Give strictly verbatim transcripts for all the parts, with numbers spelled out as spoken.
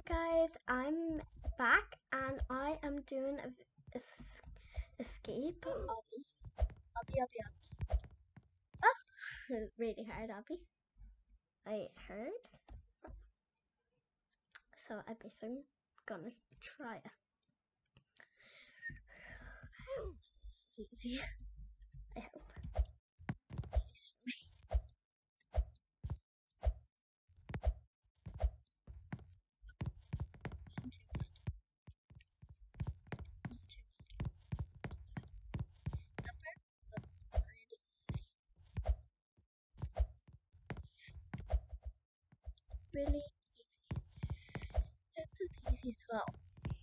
guys, I'm back and I am doing a v- es- escape obby. Obby, obby, obby. Oh, really hard obby. I heard. So I basically gonna try it. This is easy. I hope. Isn't too bad. Not too bad. Not bad, but really easy. Really easy. This is easy as well.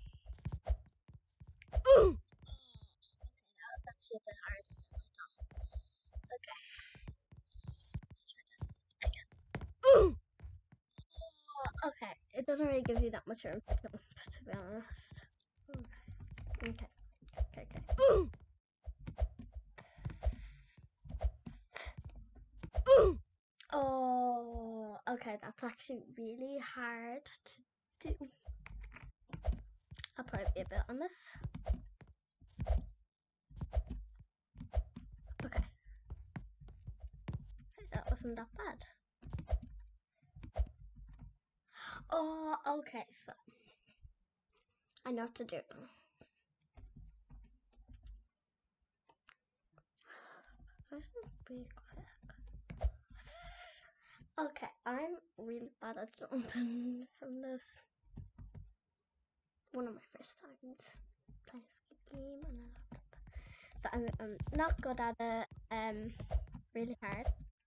Oh, okay, that was actually a bit harder than I thought. Okay, let's try this again. Oh, okay, it doesn't really give you that much room to jump, to be honest. Okay, okay, okay, okay. Oh, okay, that's actually really hard to do. I'll probably be a bit on this. Okay, that wasn't that bad. Oh, okay, so I know what to do. Be quick. Okay, I'm really bad at jumping from this. One of my first times playing this game on a laptop. So I'm, I'm not good at it. Um, really hard.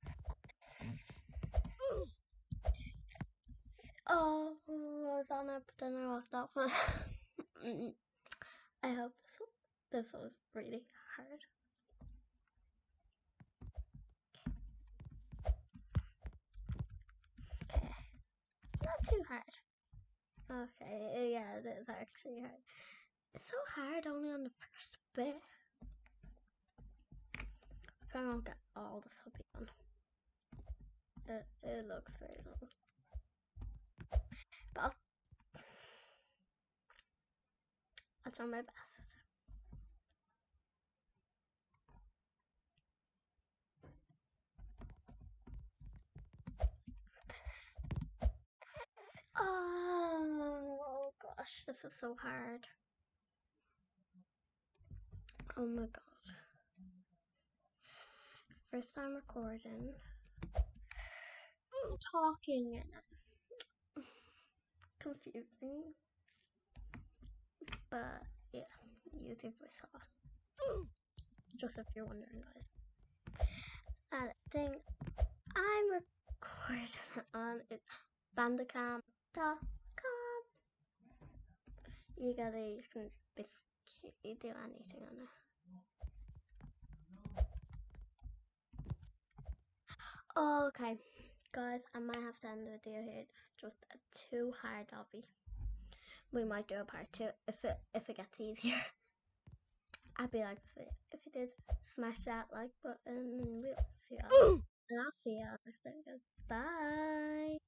Oh, I was on it, but then I walked off it. I hope this one, this was really hard. Okay, not too hard. Okay, yeah, it is actually hard. It's so hard only on the first bit. I don't get all this hobby on. It, it looks very long. But I'll, I'll try my best. Oh gosh, this is so hard. Oh my god. First time recording. Talking and confusing. But yeah, YouTube voice off. Just if you're wondering, guys. And the thing I'm recording on is bandicam dot com. You gotta, you can basically do anything on it. Okay, guys, I might have to end the video here. It's just a too hard obby. We might do a part two if it if it gets easier. I'd be like this video. If you did, smash that like button and we'll see y'all. And I'll see y'all next video. Bye.